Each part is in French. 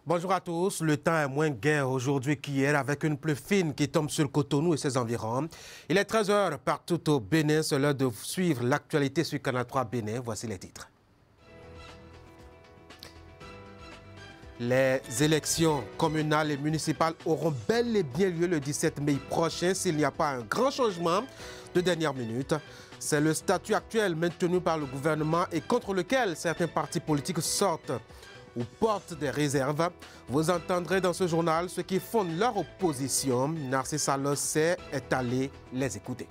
Bonjour à tous. Le temps est moins gai aujourd'hui qu'hier avec une pluie fine qui tombe sur Cotonou et ses environs. Il est 13 h partout au Bénin. C'est l'heure de suivre l'actualité sur Canal 3 Bénin. Voici les titres. Les élections communales et municipales auront bel et bien lieu le 17 mai prochain s'il n'y a pas un grand changement de dernière minute. C'est le statut actuel maintenu par le gouvernement et contre lequel certains partis politiques sortent ou portent des réserves. Vous entendrez dans ce journal ceux qui fondent leur opposition. Narcisse Alossé est allé les écouter.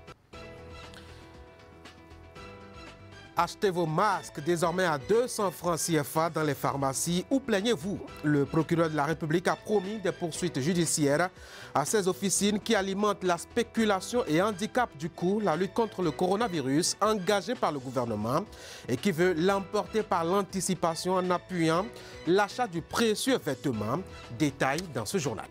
Achetez vos masques désormais à 200 francs CFA dans les pharmacies. Où plaignez-vous? Le procureur de la République a promis des poursuites judiciaires à ces officines qui alimentent la spéculation et handicapent du coup la lutte contre le coronavirus engagée par le gouvernement et qui veut l'emporter par l'anticipation en appuyant l'achat du précieux vêtement. Détail dans ce journal.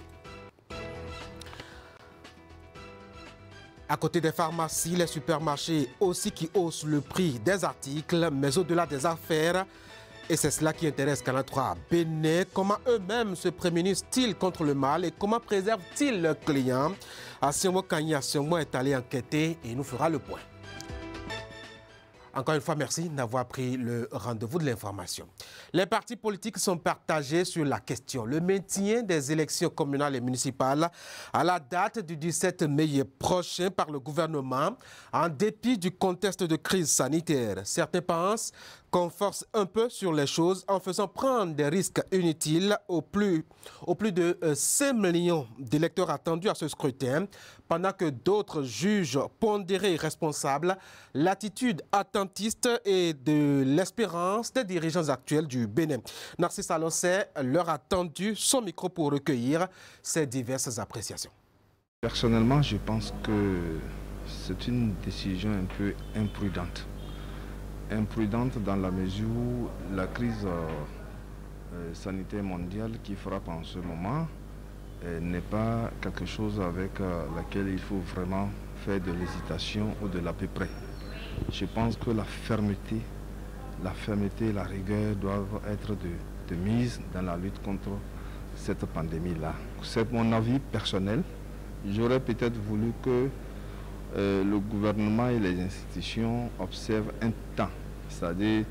À côté des pharmacies, les supermarchés aussi qui haussent le prix des articles, mais au-delà des affaires, et c'est cela qui intéresse Canal 3 Bénin, comment eux-mêmes se prémunissent-ils contre le mal et comment préservent-ils leurs clients? Asiomo Kanye Asiomo est allé enquêter et il nous fera le point. Encore une fois, merci d'avoir pris le rendez-vous de l'information. Les partis politiques sont partagés sur la question. Le maintien des élections communales et municipales à la date du 17 mai prochain par le gouvernement, en dépit du contexte de crise sanitaire. Certains pensent qu'on force un peu sur les choses en faisant prendre des risques inutiles aux plus de 5 millions d'électeurs attendus à ce scrutin, pendant que d'autres jugent pondérés et responsables l'attitude attentiste et de l'espérance des dirigeants actuels du Bénin. Narcisse Alossé leur a tendu son micro pour recueillir ses diverses appréciations. Personnellement, je pense que c'est une décision un peu imprudente. Imprudente dans la mesure où la crise sanitaire mondiale qui frappe en ce moment n'est pas quelque chose avec laquelle il faut vraiment faire de l'hésitation ou de l'à peu près. Je pense que la fermeté et la rigueur doivent être de mise dans la lutte contre cette pandémie-là. C'est mon avis personnel. J'aurais peut-être voulu que le gouvernement et les institutions observent un temps, c'est-à-dire,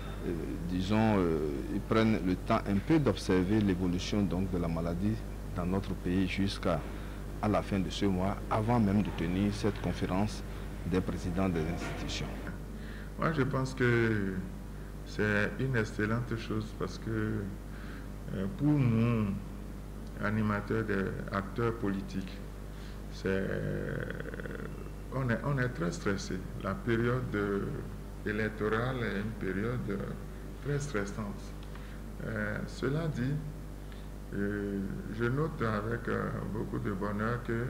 ils prennent le temps un peu d'observer l'évolution de la maladie dans notre pays jusqu'à la fin de ce mois, avant même de tenir cette conférence des présidents des institutions. Moi, je pense que c'est une excellente chose parce que pour nous, animateurs, acteurs politiques, on est très stressés. La période électorale est une période très stressante. Cela dit, je note avec beaucoup de bonheur que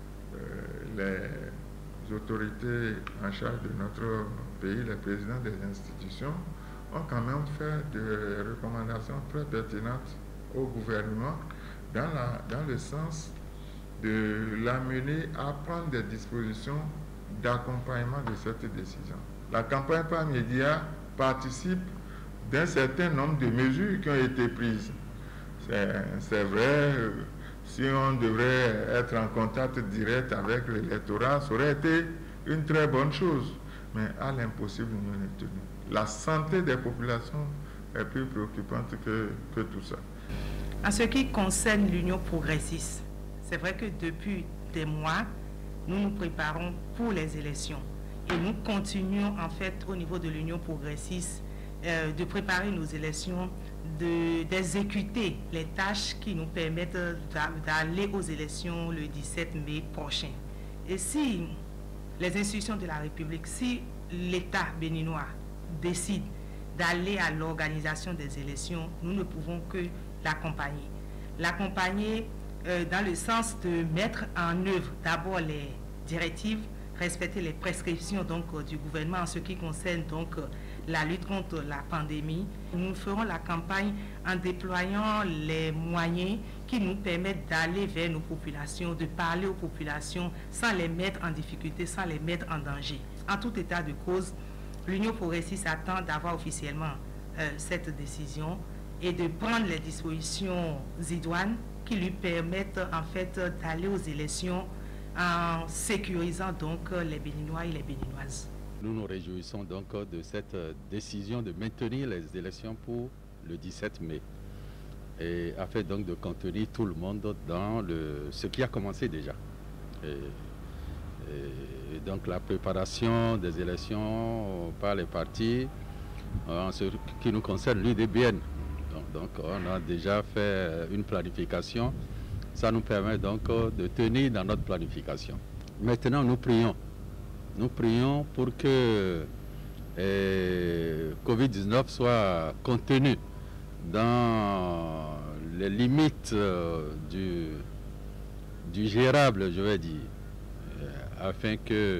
les autorités en charge de notre pays, les présidents des institutions, ont quand même fait des recommandations très pertinentes au gouvernement dans le sens de l'amener à prendre des dispositions d'accompagnement de cette décision. La campagne par médias participe d'un certain nombre de mesures qui ont été prises. C'est vrai, si on devrait être en contact direct avec l'électorat, ça aurait été une très bonne chose. Mais à l'impossible, nous on est tenu. La santé des populations est plus préoccupante que tout ça. En ce qui concerne l'Union progressiste, c'est vrai que depuis des mois, nous nous préparons pour les élections. Et nous continuons en fait au niveau de l'Union progressiste de préparer nos élections, d'exécuter les tâches qui nous permettent d'aller aux élections le 17 mai prochain. Et si les institutions de la République, si l'État béninois décide d'aller à l'organisation des élections, nous ne pouvons que l'accompagner. L'accompagner dans le sens de mettre en œuvre d'abord les directives, respecter les prescriptions du gouvernement en ce qui concerne la lutte contre la pandémie. Nous ferons la campagne en déployant les moyens qui nous permettent d'aller vers nos populations, de parler aux populations sans les mettre en difficulté, sans les mettre en danger. En tout état de cause, l'Union progressiste attend d'avoir officiellement cette décision et de prendre les dispositions idoines qui lui permettent en fait d'aller aux élections en sécurisant donc les Béninois et les Béninoises. Nous nous réjouissons donc de cette décision de maintenir les élections pour le 17 mai. Et afin donc de contenir tout le monde dans ce qui a commencé déjà. Et donc la préparation des élections par les partis, en ce qui nous concerne l'UDBN. Donc on a déjà fait une planification. Ça nous permet donc de tenir dans notre planification. Maintenant nous prions. Nous prions pour que Covid-19 soit contenu dans les limites du gérable, je vais dire, afin que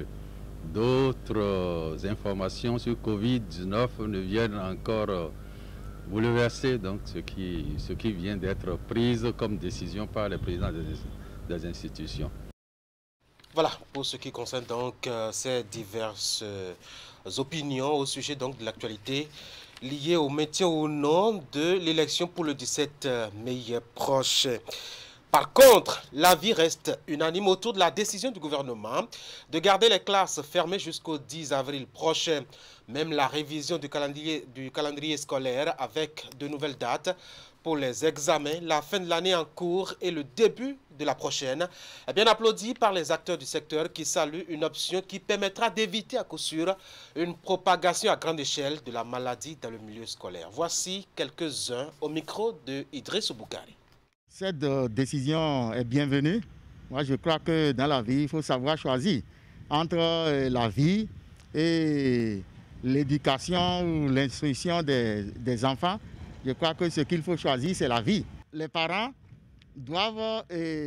d'autres informations sur Covid-19 ne viennent encore bouleverser donc ce qui vient d'être prise comme décision par les présidents des institutions. Voilà, pour ce qui concerne donc ces diverses opinions au sujet donc de l'actualité liée au maintien ou non de l'élection pour le 17 mai proche. Par contre, l'avis reste unanime autour de la décision du gouvernement de garder les classes fermées jusqu'au 10 avril prochain. Même la révision du calendrier scolaire avec de nouvelles dates pour les examens, la fin de l'année en cours et le début de la prochaine est bien applaudi par les acteurs du secteur qui saluent une option qui permettra d'éviter à coup sûr une propagation à grande échelle de la maladie dans le milieu scolaire. Voici quelques-uns au micro de Idriss Boukari. Cette décision est bienvenue. Moi, je crois que dans la vie, il faut savoir choisir entre la vie et l'éducation ou l'instruction des enfants. Je crois que ce qu'il faut choisir, c'est la vie. Les parents doivent,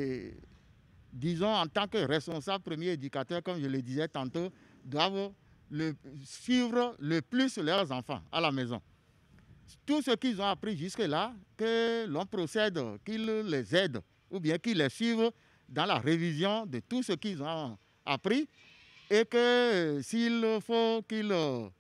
disons, en tant que responsables, premiers éducateurs, comme je le disais tantôt, doivent suivre le plus leurs enfants à la maison. Tout ce qu'ils ont appris jusque-là, que l'on procède, qu'ils les aident ou bien qu'ils les suivent dans la révision de tout ce qu'ils ont appris et que s'il faut qu'ils,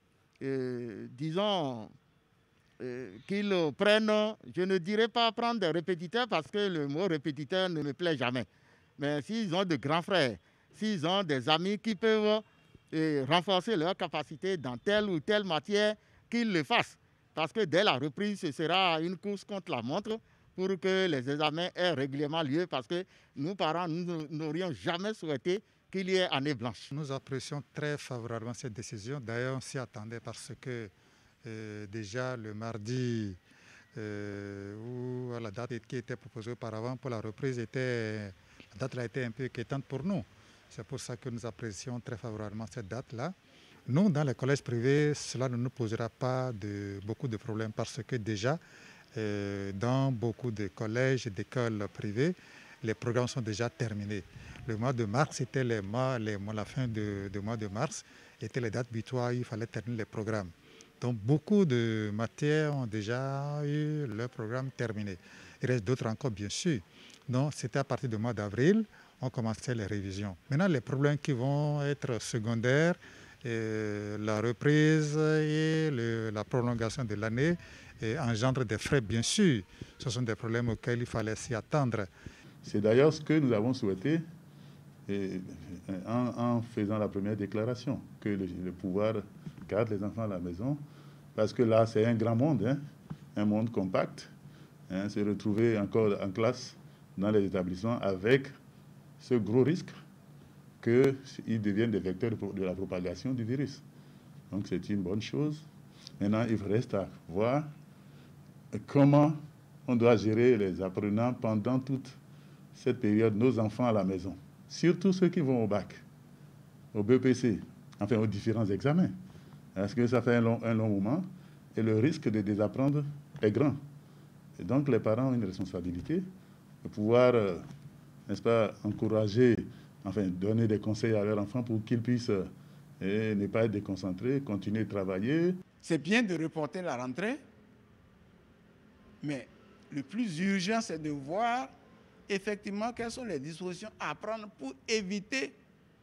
disons, qu'ils prennent, je ne dirais pas prendre des répétiteurs parce que le mot répétiteur ne me plaît jamais. Mais s'ils ont de grands frères, s'ils ont des amis qui peuvent renforcer leur capacité dans telle ou telle matière, qu'ils le fassent. Parce que dès la reprise, ce sera une course contre la montre pour que les examens aient régulièrement lieu. Parce que nous, parents, nous n'aurions jamais souhaité qu'il y ait année blanche. Nous apprécions très favorablement cette décision. D'ailleurs, on s'y attendait parce que déjà le mardi, où la date qui était proposée auparavant pour la reprise, la date a été un peu inquiétante pour nous. C'est pour ça que nous apprécions très favorablement cette date-là. Nous, dans les collèges privés, cela ne nous posera pas beaucoup de problèmes parce que déjà, dans beaucoup de collèges et d'écoles privées, les programmes sont déjà terminés. Le mois de mars, c'était la fin du mois de mars, étaient les dates butoirs, il fallait terminer les programmes. Donc beaucoup de matières ont déjà eu leur programme terminé. Il reste d'autres encore, bien sûr. Donc c'était à partir du mois d'avril, on commençait les révisions. Maintenant, les problèmes qui vont être secondaires, la reprise et la prolongation de l'année engendrent des frais, bien sûr. Ce sont des problèmes auxquels il fallait s'y attendre. C'est d'ailleurs ce que nous avons souhaité en faisant la première déclaration, que le pouvoir garde les enfants à la maison, parce que là, c'est un grand monde, hein, un monde compact. Hein, se retrouver encore en classe dans les établissements avec ce gros risque qu'ils deviennent des vecteurs de la propagation du virus. Donc c'est une bonne chose. Maintenant, il reste à voir comment on doit gérer les apprenants pendant toute cette période, nos enfants à la maison. Surtout ceux qui vont au bac, au BEPC, enfin aux différents examens. Parce que ça fait un long moment et le risque de désapprendre est grand. Et donc les parents ont une responsabilité de pouvoir, n'est-ce pas, encourager, enfin, donner des conseils à leurs enfants pour qu'ils puissent ne pas être déconcentrés, continuer de travailler. C'est bien de reporter la rentrée, mais le plus urgent, c'est de voir effectivement quelles sont les dispositions à prendre pour éviter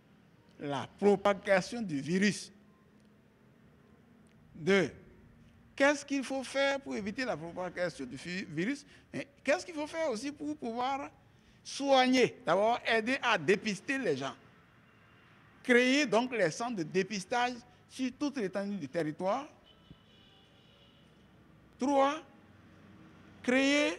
la propagation du virus. 2. qu'est-ce qu'il faut faire pour éviter la propagation du virus? Qu'est-ce qu'il faut faire aussi pour pouvoir soigner? D'abord, aider à dépister les gens. Créer donc les centres de dépistage sur toute l'étendue du territoire. 3. Créer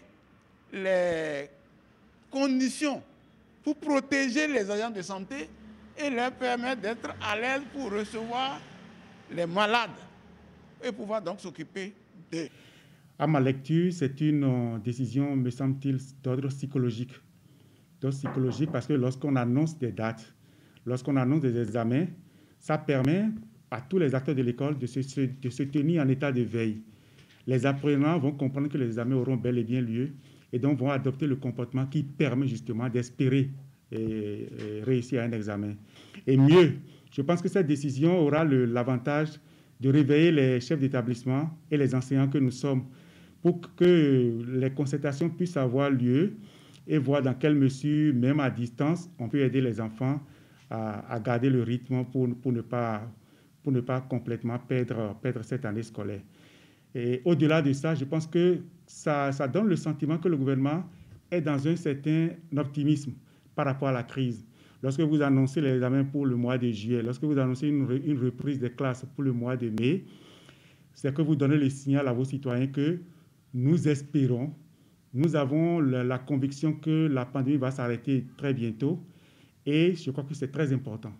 les conditions pour protéger les agents de santé et leur permettre d'être à l'aise pour recevoir les malades et pouvoir donc s'occuper d'eux. À ma lecture, c'est une décision, me semble-t-il, d'ordre psychologique. D'ordre psychologique parce que lorsqu'on annonce des dates, lorsqu'on annonce des examens, ça permet à tous les acteurs de l'école de se tenir en état de veille. Les apprenants vont comprendre que les examens auront bel et bien lieu et donc vont adopter le comportement qui permet justement d'espérer réussir à un examen. Et mieux, je pense que cette décision aura l'avantage de réveiller les chefs d'établissement et les enseignants que nous sommes pour que les concertations puissent avoir lieu et voir dans quelle mesure, même à distance, on peut aider les enfants à garder le rythme pour ne pas complètement perdre cette année scolaire. Et au-delà de ça, je pense que ça donne le sentiment que le gouvernement est dans un certain optimisme par rapport à la crise. Lorsque vous annoncez les examens pour le mois de juillet, lorsque vous annoncez une reprise des classes pour le mois de mai, c'est que vous donnez le signal à vos citoyens que nous espérons, nous avons la conviction que la pandémie va s'arrêter très bientôt et je crois que c'est très important.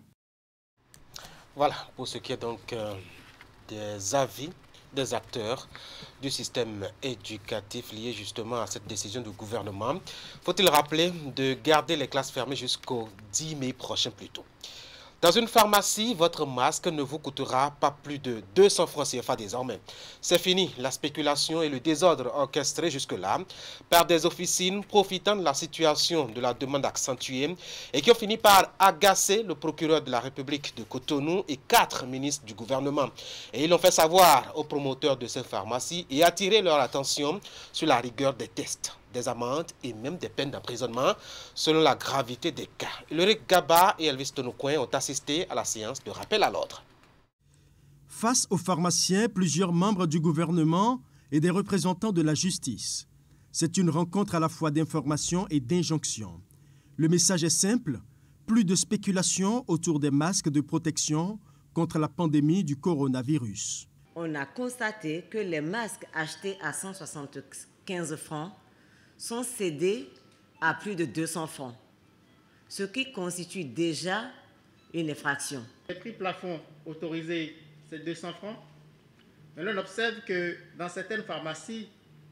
Voilà, pour ce qui est donc des avis des acteurs du système éducatif liés justement à cette décision du gouvernement. Faut-il rappeler de garder les classes fermées jusqu'au 10 mai prochain plus tôt. Dans une pharmacie, votre masque ne vous coûtera pas plus de 200 francs CFA désormais. C'est fini la spéculation et le désordre orchestré jusque-là par des officines profitant de la situation de la demande accentuée et qui ont fini par agacer le procureur de la République de Cotonou et 4 ministres du gouvernement. Et ils l'ont fait savoir aux promoteurs de ces pharmacies et attirer leur attention sur la rigueur des tests, des amendes et même des peines d'emprisonnement selon la gravité des cas. Ulrich Gaba et Elvis Tonoucoin ont assisté à la séance de rappel à l'ordre. Face aux pharmaciens, plusieurs membres du gouvernement et des représentants de la justice. C'est une rencontre à la fois d'information et d'injonction. Le message est simple, plus de spéculation autour des masques de protection contre la pandémie du coronavirus. On a constaté que les masques achetés à 175 francs sont cédés à plus de 200 francs, ce qui constitue déjà une infraction. Le prix plafond autorisé, c'est 200 francs. Mais là, on observe que dans certaines pharmacies,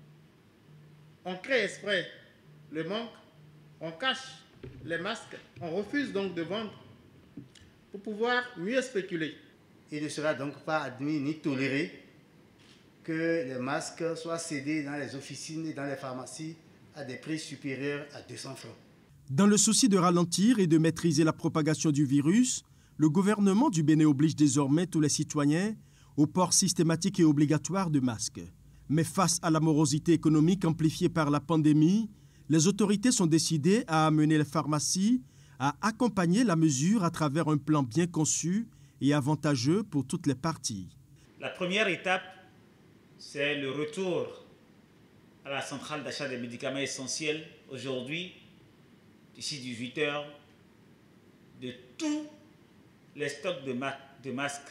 on crée exprès le manque, on cache les masques, on refuse donc de vendre pour pouvoir mieux spéculer. Il ne sera donc pas admis ni toléré que les masques soient cédés dans les officines et dans les pharmacies à des prix supérieurs à 200 francs. Dans le souci de ralentir et de maîtriser la propagation du virus, le gouvernement du Bénin oblige désormais tous les citoyens au port systématique et obligatoire de masques. Mais face à la morosité économique amplifiée par la pandémie, les autorités sont décidées à amener les pharmacies à accompagner la mesure à travers un plan bien conçu et avantageux pour toutes les parties. La première étape, c'est le retour à la centrale d'achat des médicaments essentiels aujourd'hui, d'ici 18 heures, de tous les stocks de masques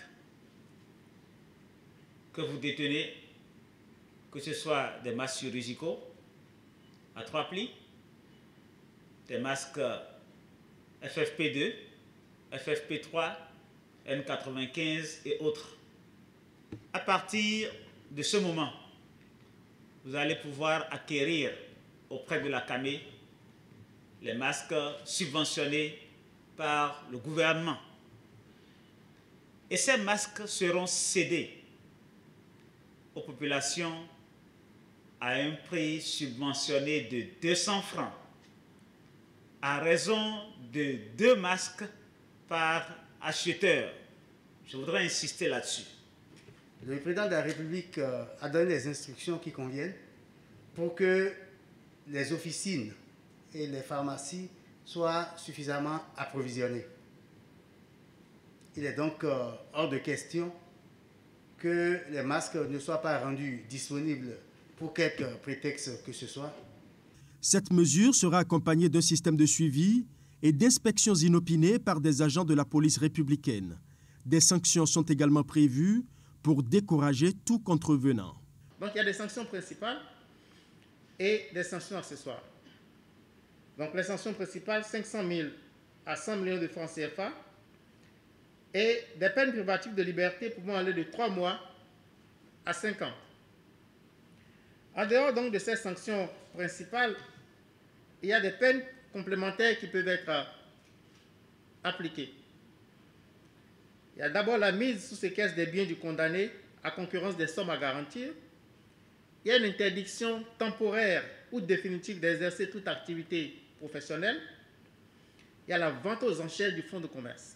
que vous détenez, que ce soit des masques chirurgicaux à 3 plis, des masques FFP2, FFP3, N95 et autres. À partir de ce moment, vous allez pouvoir acquérir auprès de la CAME les masques subventionnés par le gouvernement. Et ces masques seront cédés aux populations à un prix subventionné de 200 francs à raison de 2 masques par acheteur. Je voudrais insister là-dessus. Le président de la République a donné les instructions qui conviennent pour que les officines et les pharmacies soient suffisamment approvisionnées. Il est donc hors de question que les masques ne soient pas rendus disponibles pour quelque prétexte que ce soit. Cette mesure sera accompagnée d'un système de suivi et d'inspections inopinées par des agents de la police républicaine. Des sanctions sont également prévues pour décourager tout contrevenant. Donc il y a des sanctions principales et des sanctions accessoires. Donc les sanctions principales, 500 000 à 100 millions de francs CFA et des peines privatives de liberté pouvant aller de 3 mois à 5 ans. En dehors donc de ces sanctions principales, il y a des peines complémentaires qui peuvent être appliquées. Il y a d'abord la mise sous séquestre des biens du condamné à concurrence des sommes à garantir. Il y a une interdiction temporaire ou définitive d'exercer toute activité professionnelle. Il y a la vente aux enchères du fonds de commerce.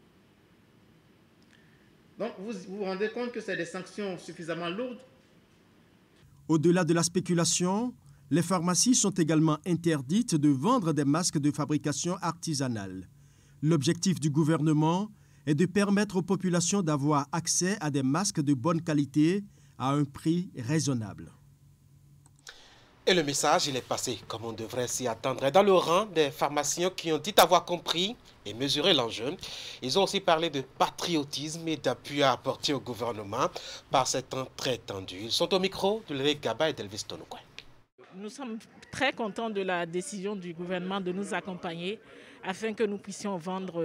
Donc vous vous rendez compte que c'est des sanctions suffisamment lourdes. Au-delà de la spéculation, les pharmacies sont également interdites de vendre des masques de fabrication artisanale. L'objectif du gouvernement est de permettre aux populations d'avoir accès à des masques de bonne qualité à un prix raisonnable. Et le message, il est passé comme on devrait s'y attendre. Dans le rang des pharmaciens qui ont dit avoir compris et mesuré l'enjeu, ils ont aussi parlé de patriotisme et d'appui à apporter au gouvernement par ces temps très tendus. Ils sont au micro de Léry Gaba et d'Elvis Tonokwe. Nous sommes très contents de la décision du gouvernement de nous accompagner afin que nous puissions vendre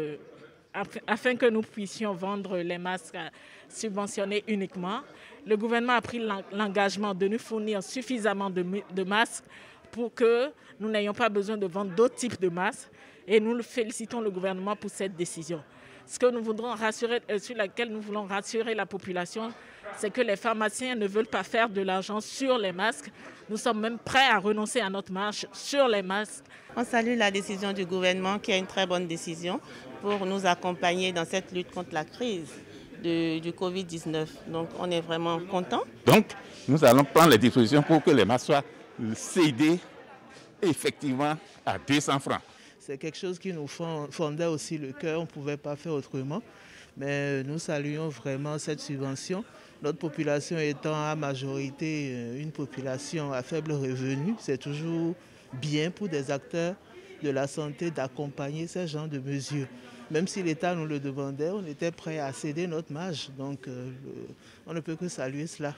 les masques subventionnés uniquement. Le gouvernement a pris l'engagement de nous fournir suffisamment de masques pour que nous n'ayons pas besoin de vendre d'autres types de masques. Et nous félicitons le gouvernement pour cette décision. Ce que nous voudrons rassurer, sur laquelle nous voulons rassurer la population, c'est que les pharmaciens ne veulent pas faire de l'argent sur les masques. Nous sommes même prêts à renoncer à notre marge sur les masques. On salue la décision du gouvernement qui est une très bonne décision pour nous accompagner dans cette lutte contre la crise du Covid-19. Donc on est vraiment contents. Donc nous allons prendre les dispositions pour que les masques soient cédés effectivement à 200 francs. C'est quelque chose qui nous fondait aussi le cœur, on ne pouvait pas faire autrement. Mais nous saluons vraiment cette subvention. Notre population étant à majorité une population à faible revenu, c'est toujours bien pour des acteurs de la santé d'accompagner ce genre de mesures. Même si l'État nous le demandait, on était prêt à céder notre marge. Donc on ne peut que saluer cela.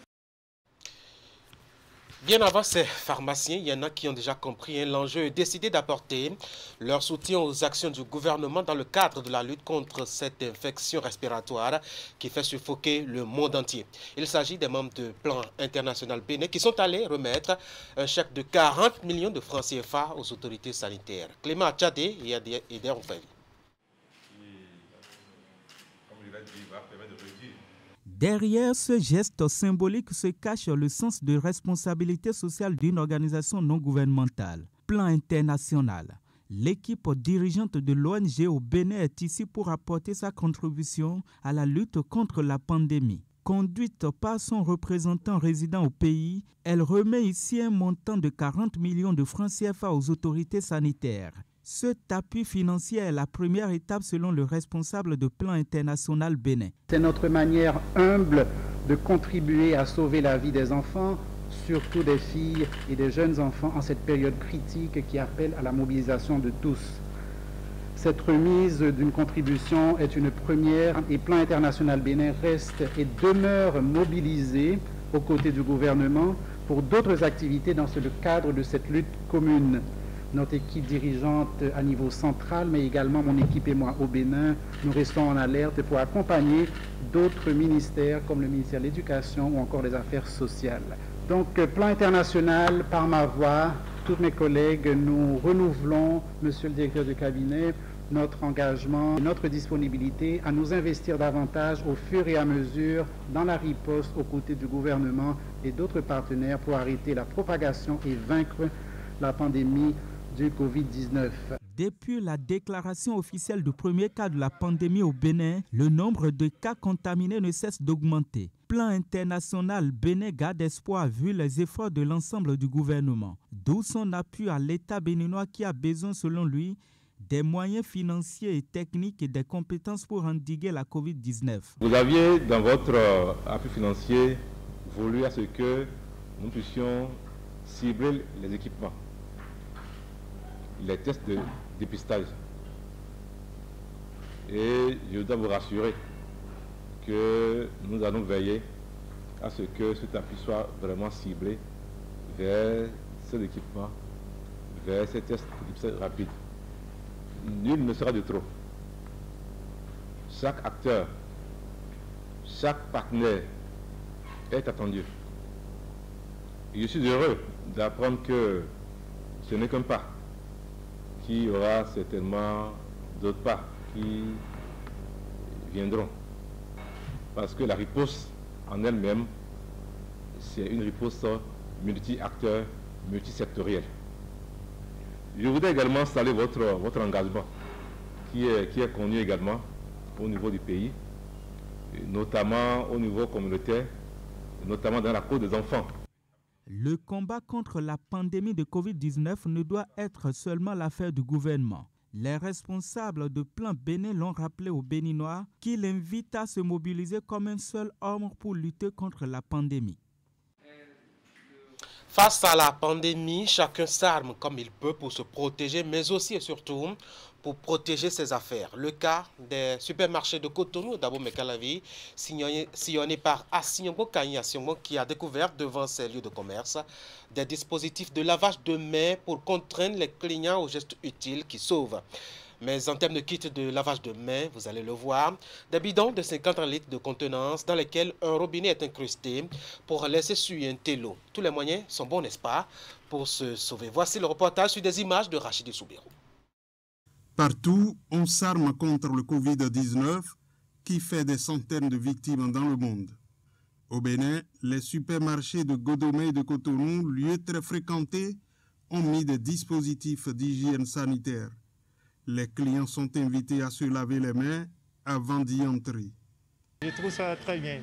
Bien avant ces pharmaciens, il y en a qui ont déjà compris l'enjeu et décidé d'apporter leur soutien aux actions du gouvernement dans le cadre de la lutte contre cette infection respiratoire qui fait suffoquer le monde entier. Il s'agit des membres du Plan International Bénin qui sont allés remettre un chèque de 40 millions de francs CFA aux autorités sanitaires. Clément Tchadé et Eder Oufeli. Derrière ce geste symbolique se cache le sens de responsabilité sociale d'une organisation non gouvernementale, Plan International. L'équipe dirigeante de l'ONG au Bénin est ici pour apporter sa contribution à la lutte contre la pandémie. Conduite par son représentant résident au pays, elle remet ici un montant de 40 millions de francs CFA aux autorités sanitaires. Cet appui financier est la première étape selon le responsable de Plan International Bénin. C'est notre manière humble de contribuer à sauver la vie des enfants, surtout des filles et des jeunes enfants en cette période critique qui appelle à la mobilisation de tous. Cette remise d'une contribution est une première et Plan International Bénin reste et demeure mobilisé aux côtés du gouvernement pour d'autres activités dans le cadre de cette lutte commune. Notre équipe dirigeante à niveau central, mais également mon équipe et moi au Bénin, nous restons en alerte pour accompagner d'autres ministères comme le ministère de l'Éducation ou encore des Affaires sociales. Donc, Plan International, par ma voix, tous mes collègues, nous renouvelons, monsieur le directeur de cabinet, notre engagement, notre disponibilité à nous investir davantage au fur et à mesure dans la riposte aux côtés du gouvernement et d'autres partenaires pour arrêter la propagation et vaincre la pandémie du Covid-19. Depuis la déclaration officielle du premier cas de la pandémie au Bénin, le nombre de cas contaminés ne cesse d'augmenter. Plan International Bénin garde espoir vu les efforts de l'ensemble du gouvernement, d'où son appui à l'État béninois qui a besoin, selon lui, des moyens financiers et techniques et des compétences pour endiguer la Covid-19. Vous aviez dans votre appui financier voulu à ce que nous puissions cibler les équipements, les tests de dépistage. Et je dois vous rassurer que nous allons veiller à ce que cet appui soit vraiment ciblé vers ces équipements, vers ces tests de dépistage rapides. Nul ne sera de trop. Chaque acteur, chaque partenaire est attendu. Et je suis heureux d'apprendre que ce n'est qu'un pas, qu'il y aura certainement d'autres pas qui viendront. Parce que la riposte en elle-même, c'est une riposte multi-acteur, multisectorielle. Je voudrais également saluer votre engagement qui est connu également au niveau du pays, notamment au niveau communautaire, notamment dans la cause des enfants. Le combat contre la pandémie de Covid-19 ne doit être seulement l'affaire du gouvernement. Les responsables de Plan Bénin l'ont rappelé aux Béninois qui l'invitent à se mobiliser comme un seul homme pour lutter contre la pandémie. Face à la pandémie, chacun s'arme comme il peut pour se protéger, mais aussi et surtout pour protéger ses affaires. Le cas des supermarchés de Cotonou, d'Abo Mekalavi, sillonné par Asiongo Kanye Asiongo, qui a découvert devant ses lieux de commerce des dispositifs de lavage de mains pour contraindre les clients aux gestes utiles qui sauvent. Mais en termes de kit de lavage de mains, vous allez le voir, des bidons de 50 litres de contenance dans lesquels un robinet est incrusté pour laisser suinter l'eau. Tous les moyens sont bons, n'est-ce pas, pour se sauver. Voici le reportage sur des images de Rachidi Soubirou. Partout, on s'arme contre le Covid-19 qui fait des centaines de victimes dans le monde. Au Bénin, les supermarchés de Godomé et de Cotonou, lieux très fréquentés, ont mis des dispositifs d'hygiène sanitaire. Les clients sont invités à se laver les mains avant d'y entrer. Je trouve ça très bien,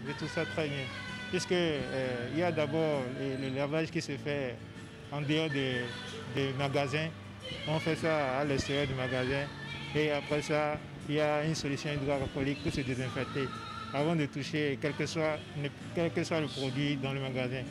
puisqu'il y a d'abord le lavage qui se fait en dehors des magasins. On fait ça à l'extérieur du magasin et après ça, il y a une solution hydroalcoolique pour se désinfecter avant de toucher quel que soit le produit dans le magasin.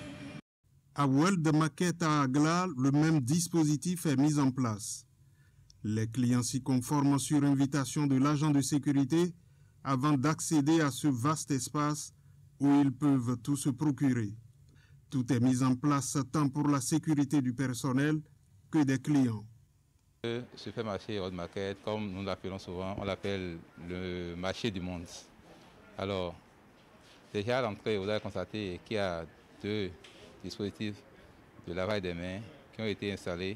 À World de Maquette à Agla, le même dispositif est mis en place. Les clients s'y conforment sur invitation de l'agent de sécurité avant d'accéder à ce vaste espace où ils peuvent tout se procurer. Tout est mis en place tant pour la sécurité du personnel que des clients. Le supermarché World Market, comme nous l'appelons souvent, on l'appelle le marché du monde. Alors, déjà à l'entrée, vous avez constaté qu'il y a 2 dispositifs de lavage des mains qui ont été installés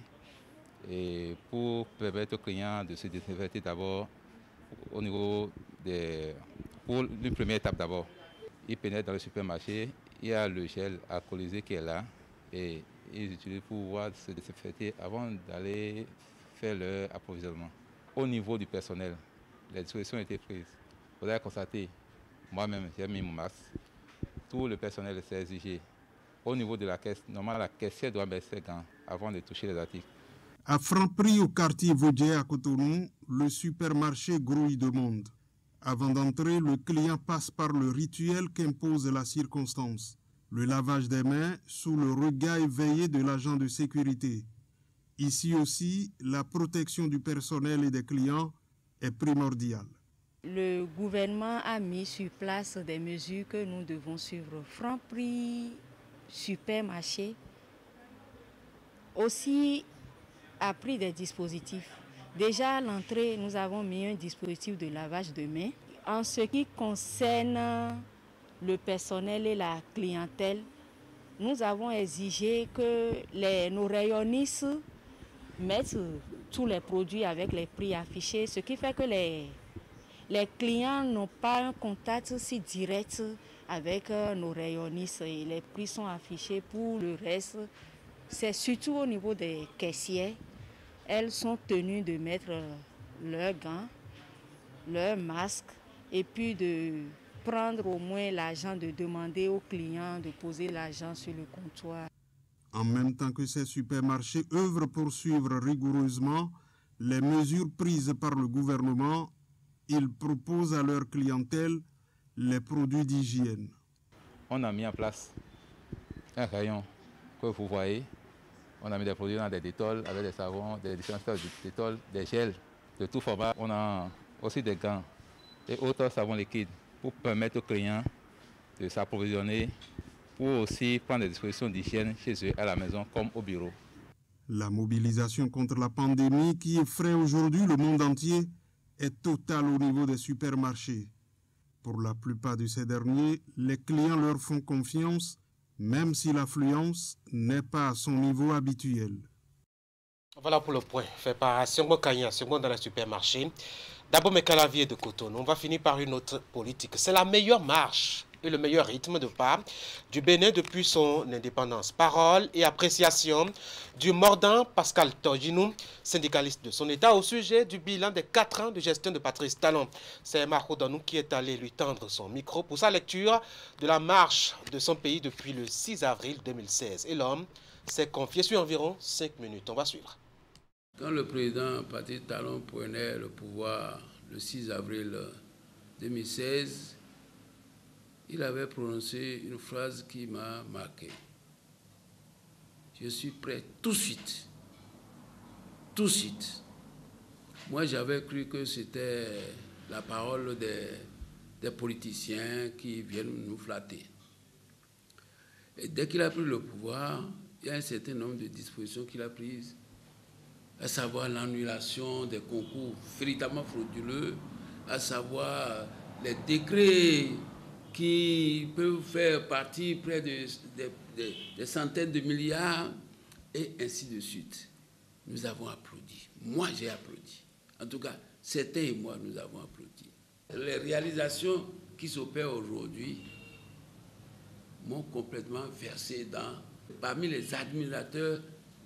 et pour permettre aux clients de se désinfecter d'abord au niveau pour une première étape d'abord. Ils pénètrent dans le supermarché, il y a le gel alcoolisé qui est là et ils utilisent pour pouvoir se désinfecter avant d'aller faire leur approvisionnement. Au niveau du personnel, les dispositions ont été prises. Vous avez constaté, moi-même j'ai mis mon masque, tout le personnel s'est exigé. Au niveau de la caisse, normalement la caissière doit mettre ses gants avant de toucher les articles. À Franprix, au quartier Vaudier à Cotonou, le supermarché grouille de monde. Avant d'entrer, le client passe par le rituel qu'impose la circonstance. Le lavage des mains sous le regard éveillé de l'agent de sécurité. Ici aussi, la protection du personnel et des clients est primordiale. Le gouvernement a mis sur place des mesures que nous devons suivre. Franprix, supermarché, aussi a pris des dispositifs. Déjà à l'entrée, nous avons mis un dispositif de lavage de mains. En ce qui concerne le personnel et la clientèle, nous avons exigé que nos rayonnistes mettent tous les produits avec les prix affichés, ce qui fait que les clients n'ont pas un contact si direct avec nos rayonnistes et les prix sont affichés. Pour le reste, c'est surtout au niveau des caissières. Elles sont tenues de mettre leurs gants, leurs masques et puis de prendre au moins l'argent, de demander aux clients de poser l'argent sur le comptoir. En même temps que ces supermarchés œuvrent pour suivre rigoureusement les mesures prises par le gouvernement, ils proposent à leur clientèle les produits d'hygiène. On a mis en place un rayon que vous voyez. On a mis des produits dans des détols, avec des savons, des dispenseurs de détols, des gels de tout format. On a aussi des gants et autres savons liquides pour permettre aux clients de s'approvisionner, pour aussi prendre des dispositions d'hygiène chez eux, à la maison comme au bureau. La mobilisation contre la pandémie qui effraie aujourd'hui le monde entier est totale au niveau des supermarchés. Pour la plupart de ces derniers, les clients leur font confiance, même si l'affluence n'est pas à son niveau habituel. Voilà pour le point fait par Siongo Kanya, Siongo dans les supermarchés. D'abord, Mekalavier de Cotonou. On va finir par une autre politique. C'est la meilleure marche et le meilleur rythme de pas du Bénin depuis son indépendance. Parole et appréciation du mordant Pascal Tordjinou, syndicaliste de son État, au sujet du bilan des 4 ans de gestion de Patrice Talon. C'est Marco Danou qui est allé lui tendre son micro pour sa lecture de la marche de son pays depuis le 6 avril 2016. Et l'homme s'est confié sur environ 5 minutes. On va suivre. Quand le président Patrice Talon prenait le pouvoir le 6 avril 2016, il avait prononcé une phrase qui m'a marqué. Je suis prêt tout de suite. Tout de suite. Moi, j'avais cru que c'était la parole des politiciens qui viennent nous flatter. Et dès qu'il a pris le pouvoir, il y a un certain nombre de dispositions qu'il a prises, à savoir l'annulation des concours véritablement frauduleux, à savoir les décrets qui peuvent faire partie près de centaines de milliards, et ainsi de suite. Nous avons applaudi. Moi, j'ai applaudi. En tout cas, certains et moi, nous avons applaudi. Les réalisations qui s'opèrent aujourd'hui m'ont complètement versé parmi les admirateurs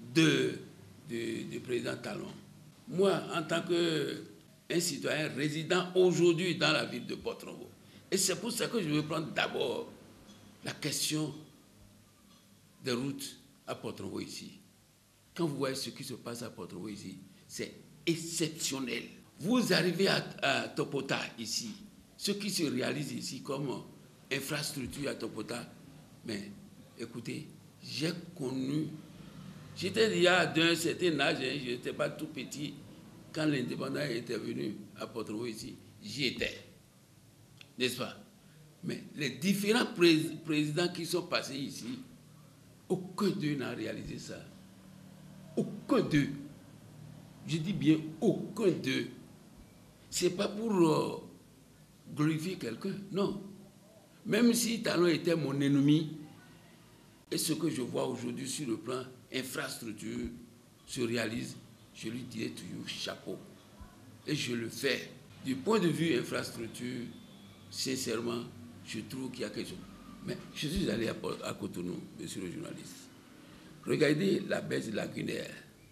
du président Talon. Moi, en tant qu'un citoyen résident aujourd'hui dans la ville de Port-Novo, et c'est pour ça que je veux prendre d'abord la question des routes à Port-Novo ici. Quand vous voyez ce qui se passe à Port-Novo ici, c'est exceptionnel. Vous arrivez à Topota ici, ce qui se réalise ici comme infrastructure à Topota, mais écoutez, j'ai connu, j'étais déjà d'un certain âge, je n'étais pas tout petit, quand l'indépendance était venue à Port-Novo ici, j'y étais. N'est-ce pas? Mais les différents présidents qui sont passés ici, aucun d'eux n'a réalisé ça. Aucun d'eux. Je dis bien aucun d'eux. Ce n'est pas pour glorifier quelqu'un, non. Même si Talon était mon ennemi, et ce que je vois aujourd'hui sur le plan infrastructure se réalise, je lui dirai toujours chapeau. Et je le fais. Du point de vue infrastructure, sincèrement, je trouve qu'il y a quelque chose. Mais je suis allé à Cotonou, monsieur le journaliste. Regardez la baisse de la Guinée.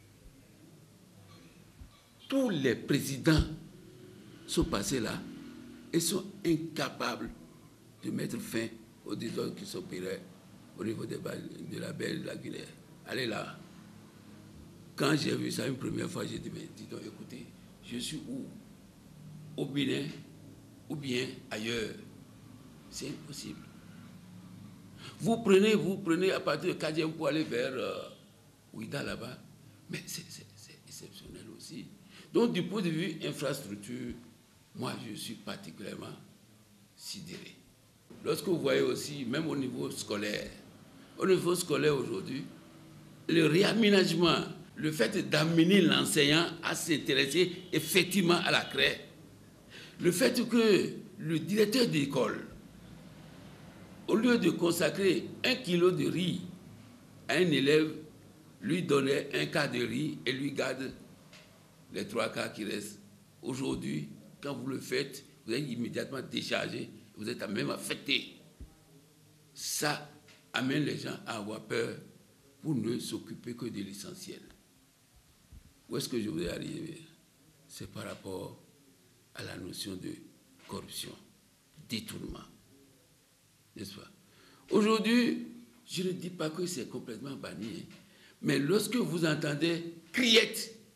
Tous les présidents sont passés là et sont incapables de mettre fin aux désordres qui s'opéraient au niveau de la baie de la Guinée. Allez là. Quand j'ai vu ça une première fois, j'ai dit, mais dis donc, écoutez, je suis où? Au Bénin ou bien ailleurs? C'est impossible. Vous prenez à partir de Kadjem pour aller vers Ouida là-bas, mais c'est exceptionnel aussi. Donc, du point de vue infrastructure, moi, je suis particulièrement sidéré. Lorsque vous voyez aussi, même au niveau scolaire aujourd'hui, le réaménagement, le fait d'amener l'enseignant à s'intéresser effectivement à la craie, le fait que le directeur d'école, au lieu de consacrer 1 kilo de riz à un élève, lui donnait 1 quart de riz et lui garde les 3 quarts qui restent. Aujourd'hui, quand vous le faites, vous êtes immédiatement déchargé, vous êtes même affecté. Ça amène les gens à avoir peur pour ne s'occuper que de l'essentiel. Où est-ce que je voudrais arriver? C'est par rapport à la notion de corruption, détournement. N'est-ce pas? Aujourd'hui, je ne dis pas que c'est complètement banni, mais lorsque vous entendez criette,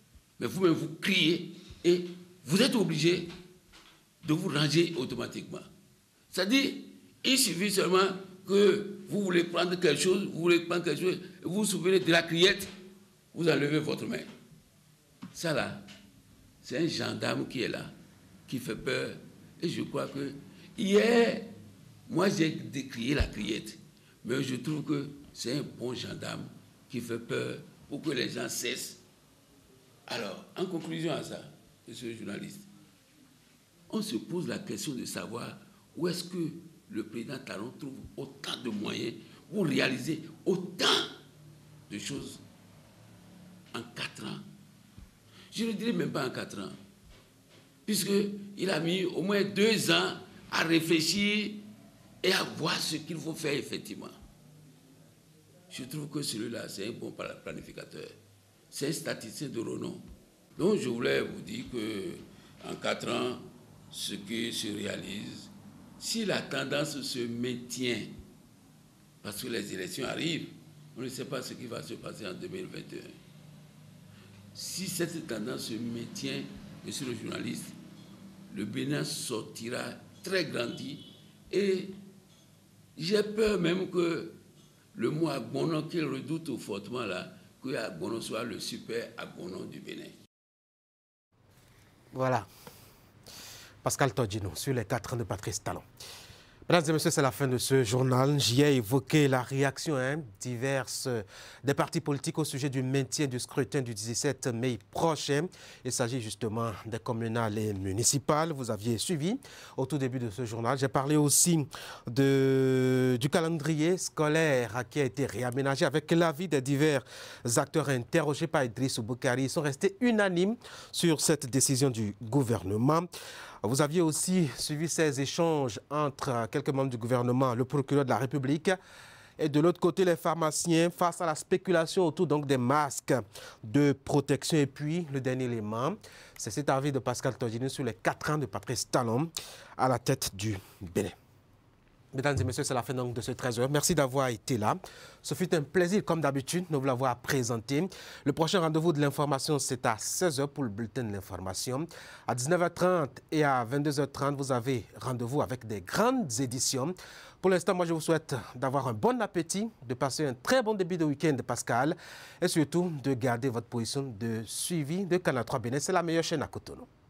mais vous-même vous criez et vous êtes obligé de vous ranger automatiquement. C'est-à-dire, il suffit seulement que vous voulez prendre quelque chose, vous vous souvenez de la criette, vous enlevez votre main. Ça là, c'est un gendarme qui est là, qui fait peur. Et je crois que hier, moi j'ai décrié la criette, mais je trouve que c'est un bon gendarme qui fait peur pour que les gens cessent. Alors, en conclusion à ça, monsieur le journaliste, on se pose la question de savoir où est-ce que le président Talon trouve autant de moyens pour réaliser autant de choses en 4 ans. Je ne dirais même pas en 4 ans, puisqu'il a mis au moins 2 ans à réfléchir et à voir ce qu'il faut faire effectivement. Je trouve que celui-là, c'est un bon planificateur. C'est un statisticien de renom. Donc je voulais vous dire qu'en 4 ans, ce qui se réalise, si la tendance se maintient, parce que les élections arrivent, on ne sait pas ce qui va se passer en 2021. Si cette tendance se maintient, monsieur le journaliste, le Bénin sortira très grandi et j'ai peur même que le mot Agbono qu'il redoute fortement là, que Agbono soit le super Agbono du Bénin. Voilà. Pascal Todjino sur les 4 ans de Patrice Talon. Mesdames et messieurs, c'est la fin de ce journal. J'y ai évoqué la réaction diverse des partis politiques au sujet du maintien du scrutin du 17 mai prochain. Il s'agit justement des communales et municipales. Vous aviez suivi au tout début de ce journal. J'ai parlé aussi du calendrier scolaire qui a été réaménagé avec l'avis des divers acteurs interrogés par Idriss Boukari. Ils sont restés unanimes sur cette décision du gouvernement. Vous aviez aussi suivi ces échanges entre quelques membres du gouvernement, le procureur de la République et de l'autre côté les pharmaciens face à la spéculation autour donc des masques de protection. Et puis le dernier élément, c'est cet avis de Pascal Todjino sur les 4 ans de Patrice Talon à la tête du Bénin. Mesdames et messieurs, c'est la fin donc de ce 13h. Merci d'avoir été là. Ce fut un plaisir, comme d'habitude, de vous l'avoir présenté. Le prochain rendez-vous de l'information, c'est à 16h pour le bulletin de l'information. À 19h30 et à 22h30, vous avez rendez-vous avec des grandes éditions. Pour l'instant, moi, je vous souhaite d'avoir un bon appétit, de passer un très bon début de week-end, Pascal, et surtout de garder votre position de suivi de Canal 3 Bénin. C'est la meilleure chaîne à Cotonou.